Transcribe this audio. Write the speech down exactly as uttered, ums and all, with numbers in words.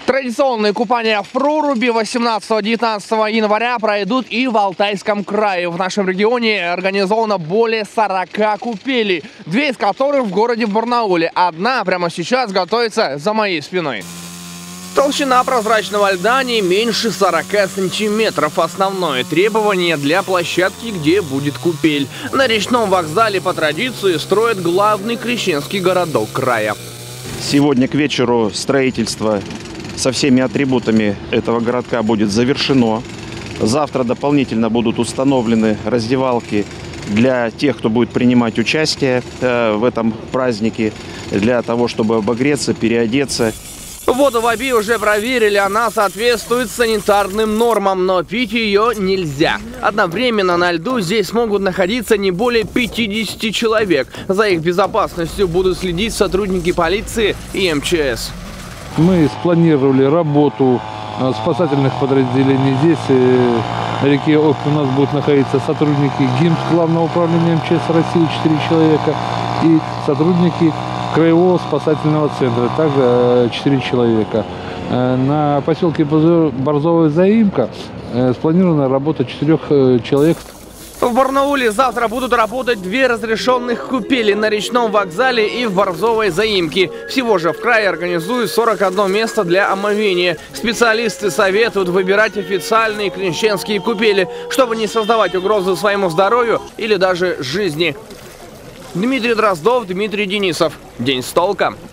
Традиционные купания в проруби восемнадцатого-девятнадцатого января пройдут и в Алтайском крае. В нашем регионе организовано более сорока купелей, две из которых в городе Барнауле. Одна прямо сейчас готовится за моей спиной. Толщина прозрачного льда не меньше сорока сантиметров. Основное требование для площадки, где будет купель. На речном вокзале по традиции строят главный крещенский городок края. Сегодня к вечеру строительство со всеми атрибутами этого городка будет завершено. Завтра дополнительно будут установлены раздевалки для тех, кто будет принимать участие в этом празднике, для того, чтобы обогреться, переодеться. Воду в Оби уже проверили, она соответствует санитарным нормам, но пить ее нельзя. Одновременно на льду здесь могут находиться не более пятидесяти человек. За их безопасностью будут следить сотрудники полиции и эм че эс. Мы спланировали работу спасательных подразделений. Здесь на реке Обь у нас будут находиться сотрудники ГИМС, Главного управления эм че эс России, четыре человека, и сотрудники Краевого спасательного центра, также четыре человека. На поселке Борзовая заимка спланирована работа четырех человек. В Барнауле завтра будут работать две разрешенных купели на речном вокзале и в Борзовой заимке. Всего же в крае организуют сорок одно место для омовения. Специалисты советуют выбирать официальные крещенские купели, чтобы не создавать угрозу своему здоровью или даже жизни. Дмитрий Дроздов, Дмитрий Денисов. День с толком.